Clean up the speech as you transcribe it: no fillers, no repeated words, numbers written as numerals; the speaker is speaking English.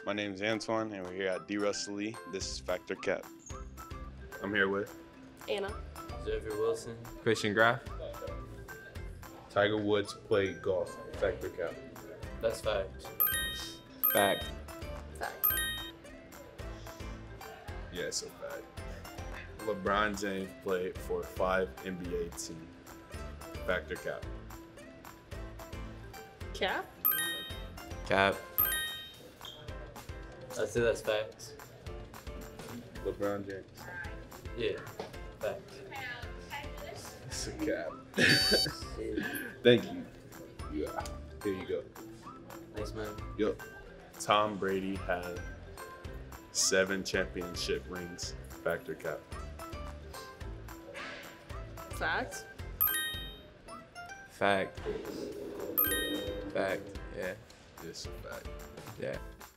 My name is Antoine, and we're here at D. Russell Lee. This is Factor Cap. I'm here with Anna. Xavier Wilson. Christian Graff. Tiger Woods played golf. Factor Cap. That's fact. Fact. Fact. Yeah, it's a fact. LeBron James played for 5 NBA teams. Factor Cap. Cap? Cap. I'd say that's fact. LeBron James. Yeah, fact. It's a cap. Thank you. Yeah. Here you go. Thanks, man. Yep. Tom Brady had 7 championship rings. Factor Cap. Fact? Fact. Fact. Yeah. It's a fact. Yeah.